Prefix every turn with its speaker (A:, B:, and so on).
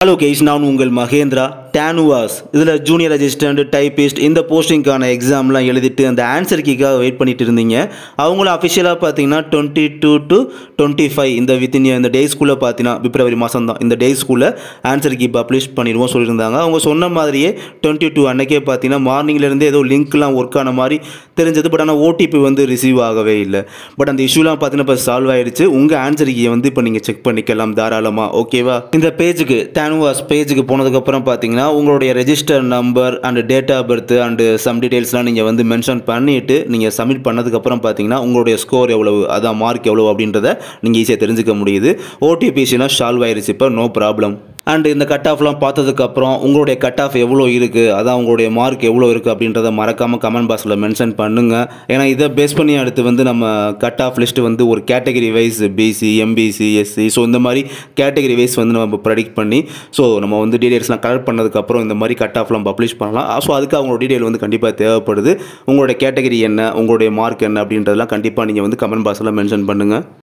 A: Hello guys, நான் உங்கள் Mahendra. TANUVAS இதில் ஜூனியர் அசிஸ்டண்ட், டைப்பிஸ்ட் இந்த போஸ்டிங்கான எக்ஸாம்லாம் எழுதிட்டு அந்த ஆன்சர் கீக்காக வெயிட் பண்ணிட்டு இருந்தீங்க. அவங்களும் அஃபிஷியலாக பார்த்தீங்கன்னா 22 to 25 இந்த வித்தின் இந்த டேஸ்க்குள்ளே பார்த்தீங்கன்னா பிப்ரவரி மாதம் தான் இந்த டேஸ்க்குள்ளே ஆன்சர் கீ பப்ளிஷ் பண்ணிடுவோம் சொல்லியிருந்தாங்க. அவங்க சொன்ன மாதிரியே 22 அன்றைக்கே பார்த்தீங்கன்னா மார்னிங்லேருந்தே ஏதோ லிங்க்லாம் ஒர்க் ஆன மாதிரி தெரிஞ்சது. பட் ஆனால் OTP வந்து ரிசீவ் ஆகவே இல்லை. பட் அந்த இஷ்யூலாம் பார்த்தீங்கன்னா இப்போ சால்வ் ஆகிடுச்சு. உங்கள் ஆன்சர் கீயை வந்து இப்போ நீங்கள் செக் பண்ணிக்கலாம் தாராளமாக. ஓகேவா? இந்த பேஜுக்கு TANUVAS பேஜுக்கு போனதுக்கப்புறம் பார்த்தீங்கன்னா உங்களுடைய register number and date of birth and some டீடைல்ஸ்லாம் நீங்கள் வந்து மென்ஷன் பண்ணிவிட்டு நீங்கள் சப்மிட் பண்ணதுக்கப்புறம் பார்த்தீங்கன்னா உங்களுடைய ஸ்கோர் எவ்வளவு, அதான் மார்க் எவ்வளவு அப்படின்றத நீங்கள் ஈஸியாக தெரிஞ்சுக்க முடியுது. OTPலாம் சால்வ் ஆயிடுச்சு இப்போ, நோ ப்ராப்ளம். அண்ட் இந்த கட் ஆஃப்லாம் பார்த்ததுக்கப்புறம் உங்களுடைய கட் ஆஃப் எவ்வளோ இருக்குது, அதான் உங்களுடைய மார்க் எவ்வளோ இருக்குது அப்படின்றத மறக்காமல் கமெண்ட் பாக்ஸில் மென்ஷன் பண்ணுங்கள். ஏன்னா இதை பேஸ் பண்ணி அடுத்து வந்து நம்ம கட் ஆஃப் லிஸ்ட்டு வந்து ஒரு category wise BC, MBC, SC so இந்த மாதிரி கேட்டகரி வைஸ் வந்து நம்ம ப்ரெடிக்ட் பண்ணி ஸோ நம்ம வந்து டீடைல்ஸ்லாம் கலெக்ட் பண்ணதுக்கப்புறம் இந்த மாதிரி கட் ஆஃப்லாம் பப்ளிஷ் பண்ணலாம். ஸோ அதுக்கு அவங்களோட டீடைல் வந்து கண்டிப்பாக தேவைப்படுது. உங்களுடைய கேட்டகரி என்ன, உங்களுடைய மார்க் என்ன அப்படின்றதெல்லாம் கண்டிப்பாக நீங்கள் வந்து கமெண்ட் பாக்ஸில் மென்ஷன் பண்ணுங்கள்.